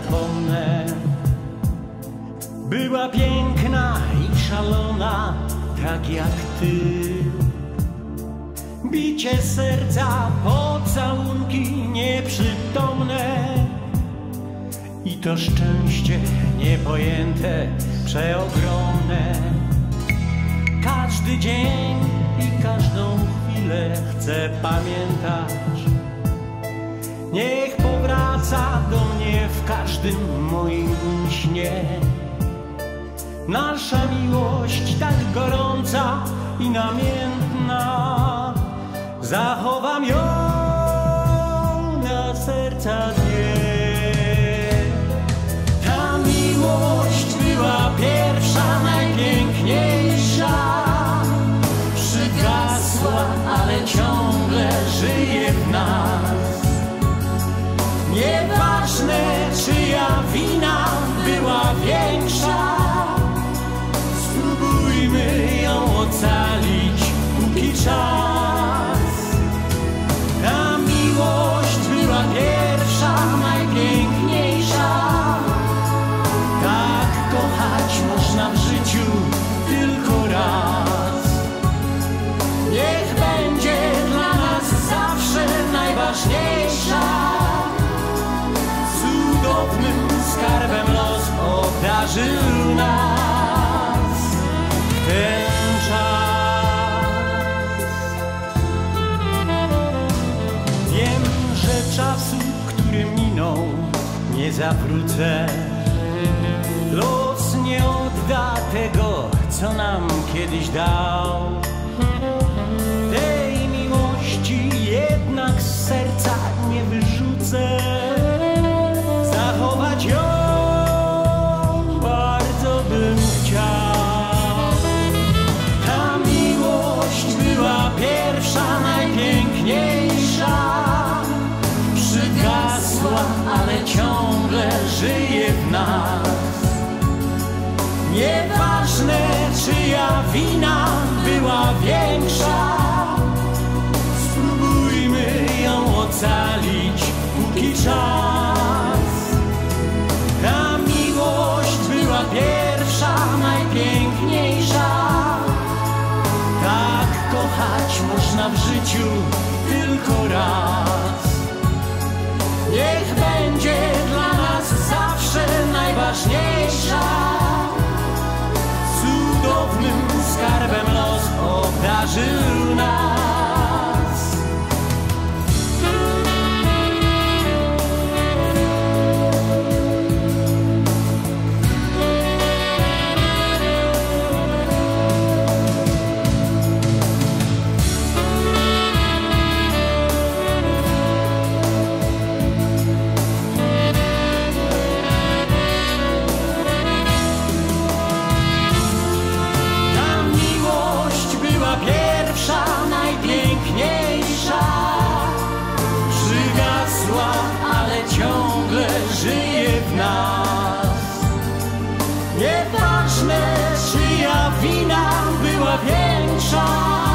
zapomnę. Była piękna i szalona, tak jak ty. Bicie serca, pocałunki nieprzytomne i to szczęście niepojęte, przeogromne. Każdy dzień i każdą chwilę chcę pamiętać. Niech powraca do mnie w każdym moim śnie. Nasza miłość tak gorąca i namiętna, zachowam ją na serca dnie. Ta miłość była pierwsza, najpiękniejsza. Przygasła, ale ciągle żyje w nas. Nieważne, czyja wina była większa, spróbujmy ją ocalić, póki czas. Ta miłość była pierwsza, najpiękniejsza. Tak kochać można w życiu tylko raz. Niech będzie dla nas zawsze najważniejsza. Cudownym skarbem los obdarzył nas w ten czas. Wiem, że czasu, który minął, nie zawrócę. Los nie odda tego, co nam kiedyś dał. Tej miłości jednak z serca nie wyrzucę. Zachować ją bardzo bym chciał. Ta miłość była pierwsza, najpiękniejsza. Przygasła, ale ciągle żyje w nas. Nieważne, czyja wina była większa, spróbujmy ją ocalić, póki czas. Ta miłość była pierwsza, najpiękniejsza. Tak kochać można w życiu tylko raz. Niech będzie dla nas zawsze najważniejsza. Cudownym skarbem los obdarzył nas. Pierwsza, najpiękniejsza. Przygasła, ale ciągle żyje w nas. Nieważne, czyja wina była większa.